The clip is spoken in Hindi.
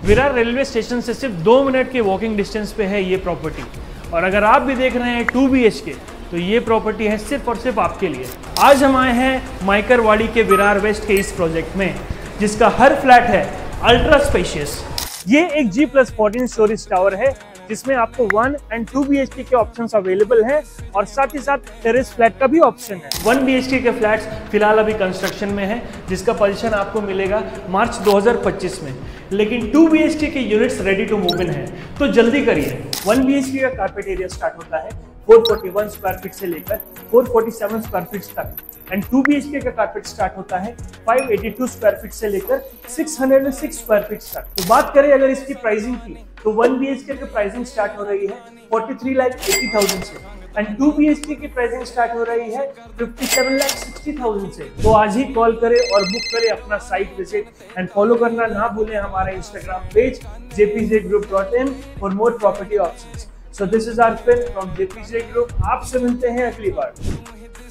विरार रेलवे स्टेशन से सिर्फ 2 मिनट के वॉकिंग डिस्टेंस पे है ये प्रॉपर्टी। और अगर आप भी देख रहे हैं 2 BHK तो ये प्रॉपर्टी है सिर्फ और सिर्फ आपके लिए। आज हम आए हैं माइकरवाड़ी के विरार वेस्ट के इस प्रोजेक्ट में, जिसका हर फ्लैट है अल्ट्रा स्पेशियस। ये एक G+14 स्टोरेज टावर है जिसमें आपको 1 and 2 BHK के ऑप्शंस अवेलेबल हैं और साथ ही साथ टेरेस फ्लैट का भी ऑप्शन है। 1 BHK के फ्लैट्स फिलहाल अभी कंस्ट्रक्शन में है, जिसका पोजीशन आपको मिलेगा मार्च 2025 में। लेकिन 2 BHK के units ready to move in है, तो जल्दी करिए। 1 BHK का कारपेट एरिया स्टार्ट होता है 441 स्क्वायर फीट से लेकर 447 स्क्वायर फीट तक एंड 2 BHK का कारपेट स्टार्ट होता है 582 स्क्वायर फीट से लेकर 606 स्क्वायर फीट तक। तो बात करें अगर इसकी प्राइसिंग की तो 1 BHK की प्राइसिंग स्टार्ट हो रही है 43,80,000 से एंड 2 BHK की प्राइसिंग स्टार्ट हो रही है 57,60,000 से। तो आज ही कॉल करें और बुक करें अपना साइट विजिट एंड फॉलो करना ना भूलें हमारा Instagram page jpjgroup.in for more property options. So this is Arpin from JPJ Group। आपसे मिलते हैं अगली बार।